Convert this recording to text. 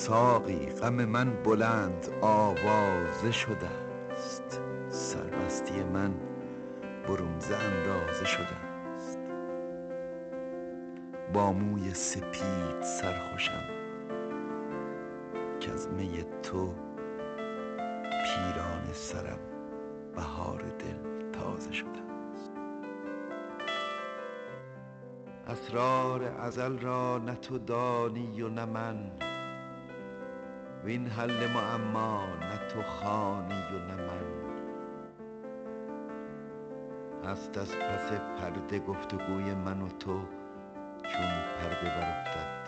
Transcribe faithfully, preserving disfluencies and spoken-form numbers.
ساقی غم من بلند آوازه شده است، سرمستی من برون ز اندازه شده است. با موی سپید سرخوشم کز می تو پیرانه سرم بهار دل تازه شده است. اسرار ازل را نه تو دانی و نه من، وین حل معما نه تو خوانی و نه من. هست از پس پرده گفتگوی من و تو، چون پرده برافتد